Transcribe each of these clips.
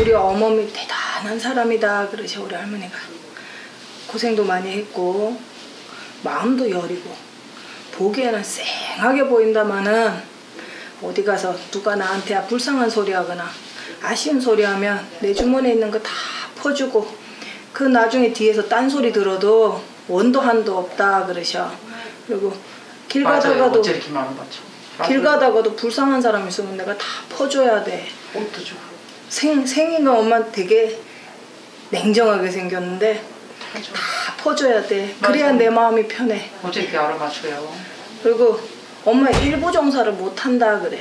우리 어머니 대단한 사람이다 그러셔. 우리 할머니가 고생도 많이 했고 마음도 여리고 보기에는 쌩하게 보인다마는 어디 가서 누가 나한테 불쌍한 소리 하거나 아쉬운 소리 하면 내 주머니에 있는 거 다 퍼주고 그 나중에 뒤에서 딴소리 들어도 원도 한도 없다 그러셔. 그리고 길 가다가도 길 가다가도 불쌍한 사람 있으면 내가 다 퍼줘야 돼. 옷도 주고. 생긴 엄마 되게 냉정하게 생겼는데 다 퍼줘야 돼. 그래야 내 마음이 편해. 어째 이렇게 알아맞혀요. 그리고 엄마 일부 종사를 못한다 그래.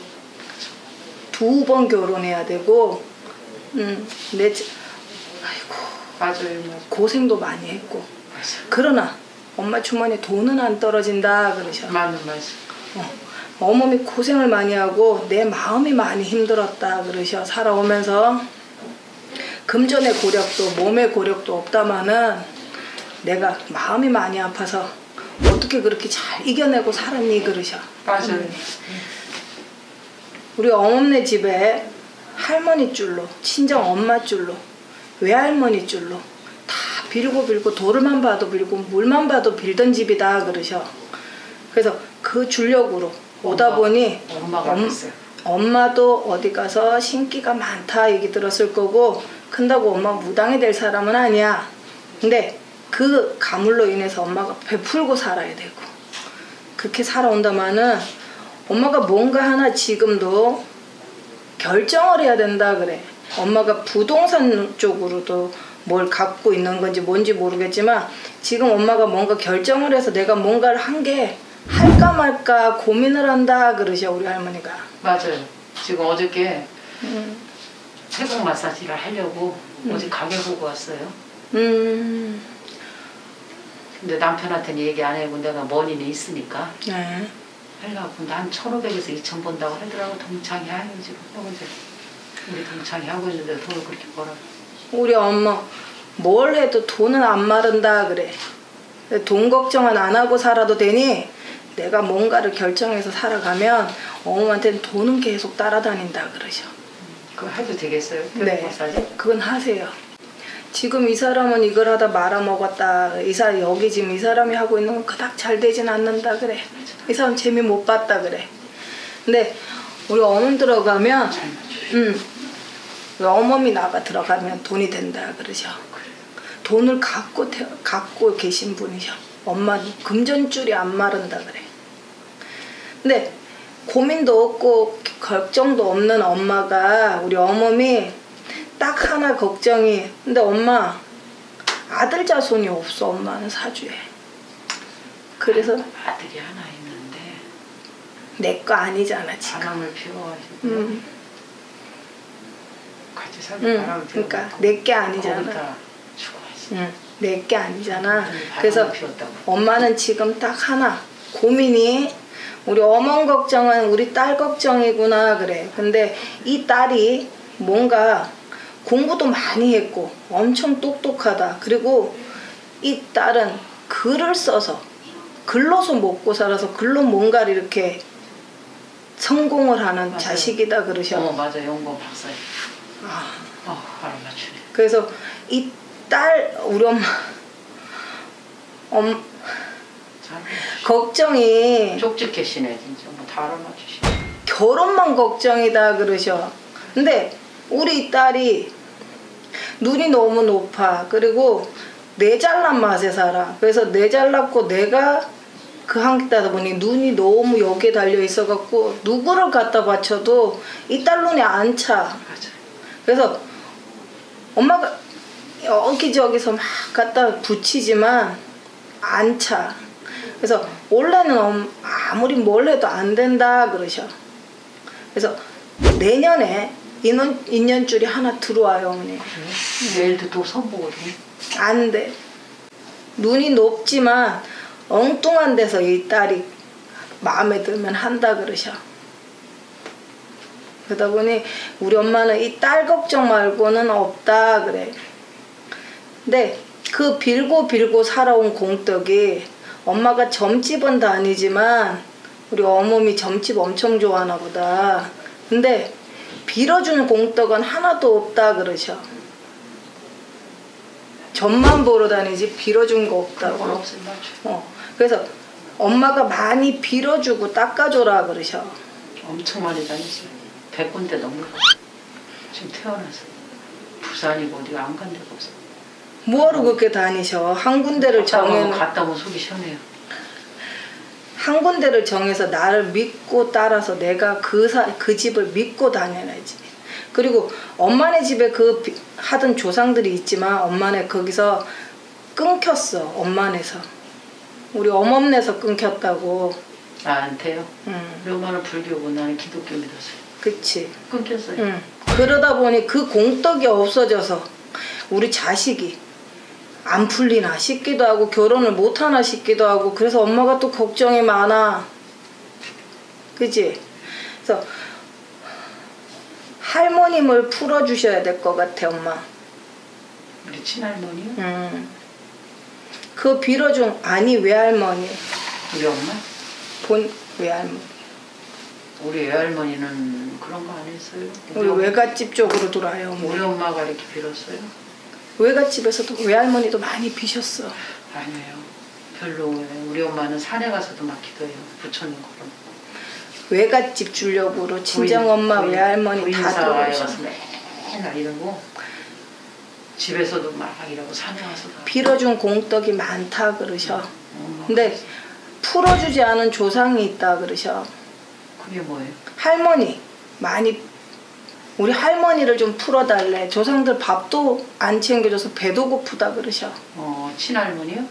2번 결혼해야 되고 아이고 맞아요. 고생도 많이 했고 그러나 엄마 주머니에 돈은 안 떨어진다 그러셔. 맞는 말씀. 어머니 고생을 많이 하고 내 마음이 많이 힘들었다 그러셔. 살아오면서 금전의 고력도 몸의 고력도 없다마는 내가 마음이 많이 아파서 어떻게 그렇게 잘 이겨내고 살았니 그러셔. 맞아요. 우리 어머니 집에 할머니 줄로 친정 엄마 줄로 외할머니 줄로 다 빌고 돌만 봐도 빌고 물만 봐도 빌던 집이다 그러셔. 그래서 그 줄력으로 오다 보니 엄마도 어디 가서 신기가 많다 얘기 들었을 거고 큰다고 엄마 무당이 될 사람은 아니야. 근데 그 가물로 인해서 엄마가 베풀고 살아야 되고 그렇게 살아온다마는 엄마가 뭔가 하나 지금도 결정을 해야 된다 그래. 엄마가 부동산 쪽으로도 뭘 갖고 있는 건지 뭔지 모르겠지만 지금 엄마가 뭔가 결정을 해서 내가 뭔가를 한 게 할까 말까 고민을 한다 그러셔 우리 할머니가. 맞아요. 지금 어저께 태국 마사지를 하려고 어제 가게 보고 왔어요. 근데 남편한테는 얘기 안 해고 내가 머니는 있으니까 하려고 난 1,500에서 2,000 번다고 하더라고. 동창이 하는 지금 우리 동창이 하고 있는데 돈을 그렇게 벌어. 우리 엄마 뭘 해도 돈은 안 마른다 그래. 돈 걱정은 안 하고 살아도 되니 내가 뭔가를 결정해서 살아가면 어머니한테는 돈은 계속 따라다닌다 그러셔. 그거 해도 되겠어요? 네. 마사지? 그건 하세요. 지금 이 사람은 이걸 하다 말아먹었다. 여기 지금 이 사람이 하고 있는 건 그닥 잘 되진 않는다 그래. 이 사람 재미 못 봤다 그래. 근데 우리 어머니 들어가면 우리 어머니 나가 들어가면 돈이 된다 그러셔. 돈을 갖고 계신 분이셔. 엄마는 금전줄이 안 마른다 그래. 근데 고민도 없고 걱정도 없는 엄마가 우리 어머니 딱 하나 걱정이. 근데 엄마 아들 자손이 없어. 엄마는 사주에. 그래서 아들이 하나 있는데 내 거 아니잖아 지금. 바람을 피워가지고 같이 살고 바람을 피워. 그러니까 내 게 아니잖아. 내 게 아니잖아. 그래서 엄마는 지금 딱 하나 고민이 우리 어머니 걱정은 우리 딸 걱정이구나 그래. 근데 이 딸이 뭔가 공부도 많이 했고 엄청 똑똑하다. 그리고 이 딸은 글을 써서 글로서 먹고 살아서 글로 뭔가를 이렇게 성공을 하는 맞아요. 자식이다 그러셔. 맞아. 연구원 박사님. 바로 맞추네. 그래서 이 딸 우리 엄마 걱정이 쪽집게시네 진짜. 다 알아맞추시네. 결혼만 걱정이다 그러셔. 근데 우리 딸이 눈이 너무 높아. 그리고 내 잘난 맛에 살아. 그래서 내 잘났고 내가 그 한국다다 보니 눈이 너무 여기에 달려 있어갖고 누구를 갖다 바쳐도 이 딸 눈이 안 차. 맞아. 그래서 엄마가 여기저기서 막 갖다 붙이지만 안 차. 그래서 원래는 아무리 뭘 해도 안 된다 그러셔. 그래서 내년에 인연줄이 하나 들어와요 어머니. 내일도 또 선보거든. 안 돼. 눈이 높지만 엉뚱한 데서 이 딸이 마음에 들면 한다 그러셔. 그러다 보니 우리 엄마는 이 딸 걱정 말고는 없다 그래. 근데 그 빌고 살아온 공덕이 엄마가 점집은 다니지만 우리 어머니 점집 엄청 좋아하나 보다. 근데 빌어주는 공덕은 하나도 없다 그러셔. 점만 보러 다니지 빌어준 거 없다고. 그래서 엄마가 많이 빌어주고 닦아줘라 그러셔. 엄청 많이 다녔어요. 100군데 넘는 거. 지금 태어나서 부산이고 어디가 안 간 데가 없어. 뭐하러 그렇게 다니셔? 한 군데를 정해. 갔다 오면 속이 시원해요. 한 군데를 정해서 나를 믿고 따라서 내가 그 집을 믿고 다녀야지. 그리고 엄마네 집에 하던 조상들이 있지만 엄마네 거기서 끊겼어. 엄마네서. 우리 어멈네서 끊겼다고. 나한테요? 우리 엄마는 불교고 나는 기독교 믿었어요. 그치. 끊겼어요. 그러다 보니 그 공덕이 없어져서 우리 자식이 안 풀리나 싶기도 하고 결혼을 못하나 싶기도 하고 그래서 엄마가 또 걱정이 많아. 그치? 그래서 할머님을 풀어주셔야 될 것 같아 엄마. 우리 친할머니요? 그 빌어준 아니 외할머니. 우리 엄마? 본 외할머니. 우리 외할머니는 그런 거 안 했어요. 우리 외갓집 쪽으로 돌아요. 우리 엄마가 이렇게 빌었어요? 외갓집에서도 외할머니도 많이 비셨어. 아니에요. 별로. 우리 엄마는 산에 가서도 막 기도해요. 부처님 걸어. 외갓집 주려고 친정엄마 외할머니 다 들어오셔서 맨날 이러고 집에서도 막 이러고 산에 가서도 빌어준 공덕이 많다 그러셔. 근데 풀어주지 않은 조상이 있다 그러셔. 그게 뭐예요? 할머니 많이 우리 할머니를 좀 풀어달래. 조상들 밥도 안 챙겨줘서 배도 고프다 그러셔. 친할머니요?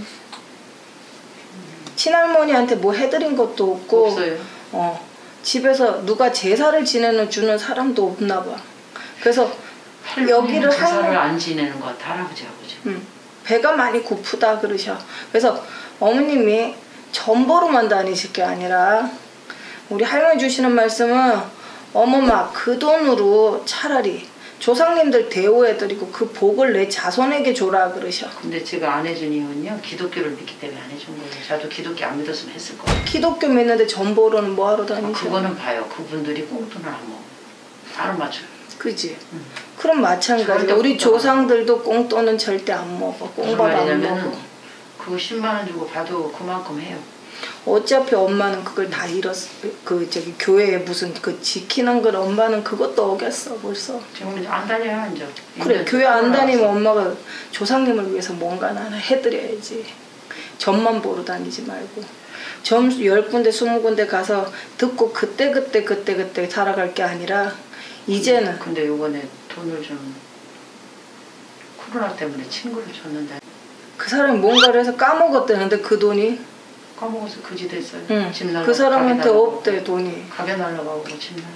친할머니한테 뭐 해드린 것도 없고 없어요. 집에서 누가 제사를 주는 사람도 없나 봐. 그래서 여기를 제사를 안 지내는 것 같아. 할아버지 아버지. 배가 많이 고프다 그러셔. 그래서 어머님이 전보로만 다니실 게 아니라 우리 할머니 주시는 말씀은 어머마 그 돈으로 차라리 조상님들 대우해드리고 그 복을 내 자손에게 줘라 그러셔. 근데 제가 안 해준 이유는요. 기독교를 믿기 때문에 안 해준 거예요. 저도 기독교 안 믿었으면 했을 거예요. 기독교 믿는데 전보로는 뭐하러 다니셔? 그거는 봐요. 그분들이 꽁돈을 안 먹어. 안 맞춰요. 그지? 그럼 마찬가지야. 우리 조상들도 꽁돈은 절대 안 먹어. 꽁밥 안 먹어. 그거 10만 원 주고 봐도 그만큼 해요. 어차피 엄마는 그걸 다 잃었어. 교회에 무슨 지키는 걸 엄마는 그것도 어겼어 벌써. 지금 안 다녀요 이제. 그래 교회 안 다니면 엄마가 조상님을 위해서 뭔가 하나 해드려야지. 점만 보러 다니지 말고. 점 10군데 20군데 가서 듣고 그때 살아갈 게 아니라 이제는. 근데 요번에 돈을 좀 코로나 때문에 친구를 줬는데 그 사람이 뭔가를 해서 까먹었다는데 그 돈이 까먹어서 그지 됐어요. 집 날라가고 그 사람한테 없대 돈이. 가게 날라가고 집 날라가고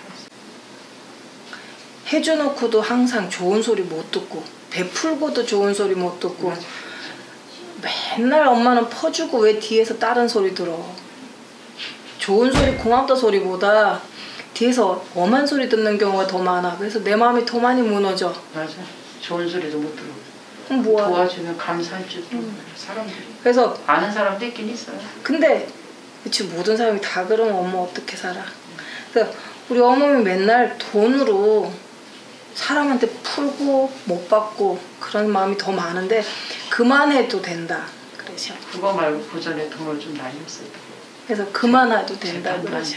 해줘놓고도 항상 좋은 소리 못 듣고 베풀고도 좋은 소리 못 듣고 맞아. 맨날 엄마는 퍼주고 왜 뒤에서 다른 소리 들어. 좋은 소리 고맙다 소리보다 뒤에서 엄한 소리 듣는 경우가 더 많아. 그래서 내 마음이 더 많이 무너져. 맞아. 좋은 소리도 못 들어. 뭐야. 도와주면 감사할 줄도 사람들이. 그래서 아는 사람도 있긴 있어요. 근데 그치 모든 사람이 다 그러면 엄마 어떻게 살아. 그래서 우리 어머니 맨날 돈으로 사람한테 풀고 못 받고 그런 마음이 더 많은데 그만해도 된다 그러셔. 그거 말고 그 전에 돈을 좀 많이 썼어요. 그래서 그만해도 된다 그러셔.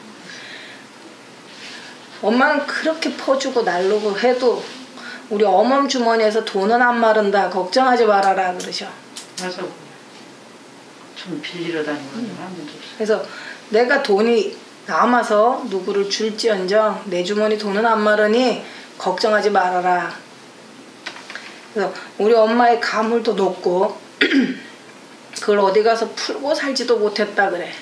엄마는 그렇게 퍼주고 날르고 해도 우리 어멈 주머니에서 돈은 안 마른다. 걱정하지 말아라 그러셔. 맞아. 좀 빌리러 다니고 하면 좋지. 그래서 내가 돈이 남아서 누구를 줄지언정 내 주머니 돈은 안 마르니 걱정하지 말아라. 그래서 우리 엄마의 가물도 높고 그걸 어디 가서 풀고 살지도 못했다 그래.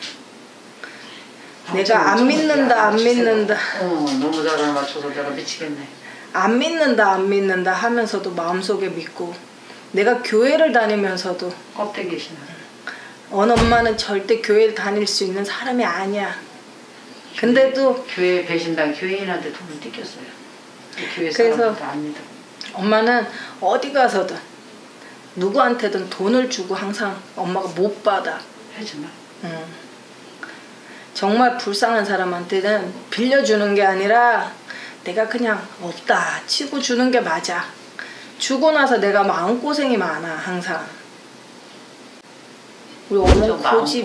내가 안 믿는다. 너무 잘 맞춰서 내가 미치겠네. 안 믿는다 하면서도 마음속에 믿고 내가 교회를 다니면서도 껍데기 신앙. 어느 엄마는 절대 교회를 다닐 수 있는 사람이 아니야. 근데도 교회 배신당 교회인한테 돈을 뜯겼어요. 교회 그래서 사람들 안 믿어. 엄마는 어디 가서든 누구한테든 돈을 주고 항상 엄마가 못 받아. 하지마. 정말 불쌍한 사람한테는 빌려주는 게 아니라 내가 그냥 없다 치고 주는 게 맞아. 주고 나서 내가 마음고생이 많아 항상. 우리 어머니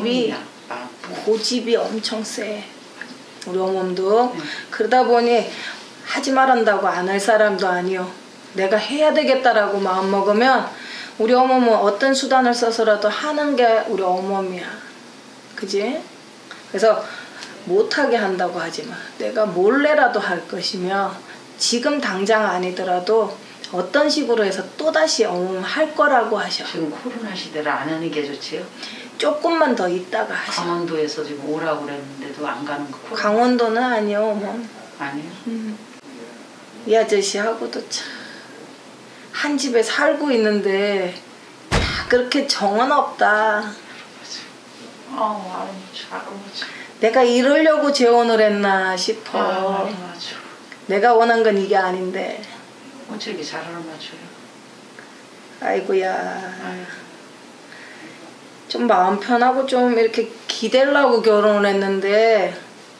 고집이 엄청 세. 우리 어머님도 그러다 보니 하지 말한다고 안 할 사람도 아니요. 내가 해야 되겠다라고 마음 먹으면 우리 어머님은 어떤 수단을 써서라도 하는 게 우리 어머니야. 그지? 그래서 못하게 한다고 하지 마. 내가 몰래라도 할 것이며 지금 당장 아니더라도 어떤 식으로 해서 또다시 할 거라고 하셔. 지금 코로나 시대라 안 하는 게 좋지요? 조금만 더 있다가 하셔. 강원도에서 지금 오라고 그랬는데도 안 가는 거. 강원도는 아니요. 어머. 아니요? 이 아저씨하고도 참 한 집에 살고 있는데 야, 그렇게 정은 없다. 내가 이러려고 재혼을 했나 싶어. 내가 원한 건 이게 아닌데. 어떻게 잘 알아맞혀요? 아이고야. 좀 마음 편하고 좀 이렇게 기대려고 결혼을 했는데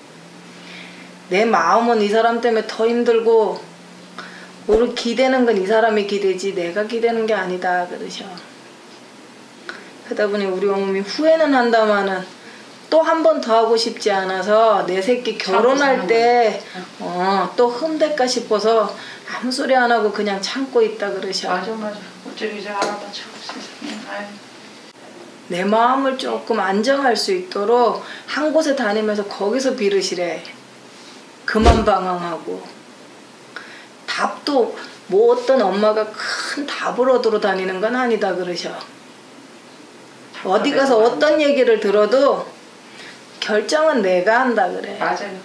내 마음은 이 사람 때문에 더 힘들고 오늘 기대는 건 이 사람이 기대지 내가 기대는 게 아니다 그러셔. 그러다 보니 우리 어머니 후회는 한다마는 또 한 번 더 하고 싶지 않아서 내 새끼 결혼할 때 또 흠될까 싶어서 아무 소리 안 하고 그냥 참고 있다 그러셔. 맞아. 어쩌기 이제 알아맞혀. 내 마음을 조금 안정할 수 있도록 한 곳에 다니면서 거기서 비르시래. 그만 방황하고. 답도 뭐 어떤 엄마가 큰 답을 얻으러 다니는 건 아니다 그러셔. 어디 가서 어떤 얘기를 들어도 결정은 내가 한다 그래. 맞아요.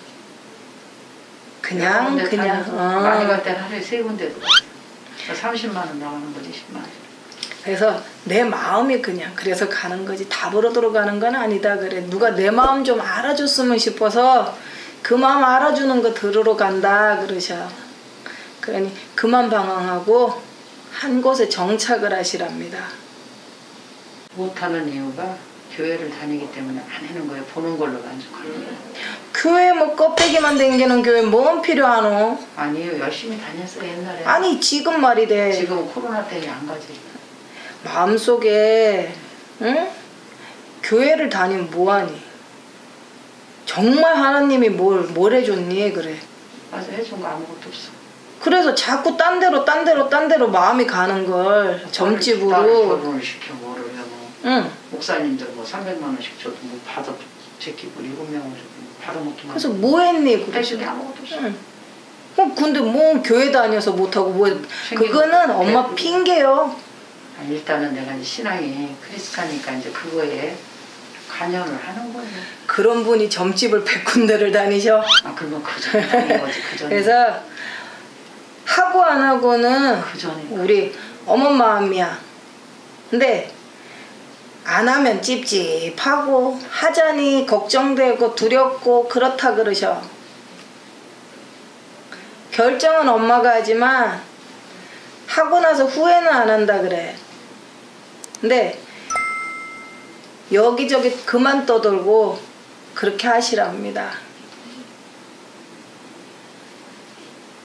그냥 많이 갈 때는 하루에 3군데도 30만 원 나가는 거지 10만 원. 그래서 내 마음이 그냥 그래서 가는 거지 답을 얻으러 가는 건 아니다 그래. 누가 내 마음 좀 알아줬으면 싶어서 그 마음 알아주는 거 들으러 간다 그러셔. 그러니 그만 방황하고 한 곳에 정착을 하시랍니다. 못하는 이유가 교회를 다니기 때문에 안 하는 거예요. 보는 걸로 만족하는 거예요. 교회 뭐 껍데기만 댕기는 교회 뭔 필요하노? 아니에요. 열심히 다녔어요 옛날에. 아니 지금 말이래. 지금 코로나 때문에 안 가지. 마음속에 응? 교회를 다니면 뭐하니? 정말 하나님이 뭘 해줬니? 그래. 맞아 해준 거 아무것도 없어. 그래서 자꾸 딴 데로 마음이 가는 걸 점집으로. 결혼을 시켜 뭐를 해 뭐. 응. 목사님들 뭐 300만 원씩 줘도 뭐 받아 제끼고 7명을 받아먹기만. 그래서 뭐 했니? 해준 게 아무것도 없어. 응. 근데 뭐 교회 다녀서 못하고 뭐 그거는 엄마 핑계요. 일단은 내가 이제 신앙이 크리스찬이니까 이제 그거에 관여를 하는 거예요. 그런 분이 점집을 100군데를 다니셔? 그러면 그 전에 다닌 거지 그 전에. 그래서 하고 안 하고는 그 전에 우리 어머 마음이야. 근데 안 하면 찝찝하고 하자니 걱정되고 두렵고 그렇다 그러셔. 결정은 엄마가 하지만 하고 나서 후회는 안 한다 그래. 근데 여기저기 그만 떠돌고 그렇게 하시랍니다.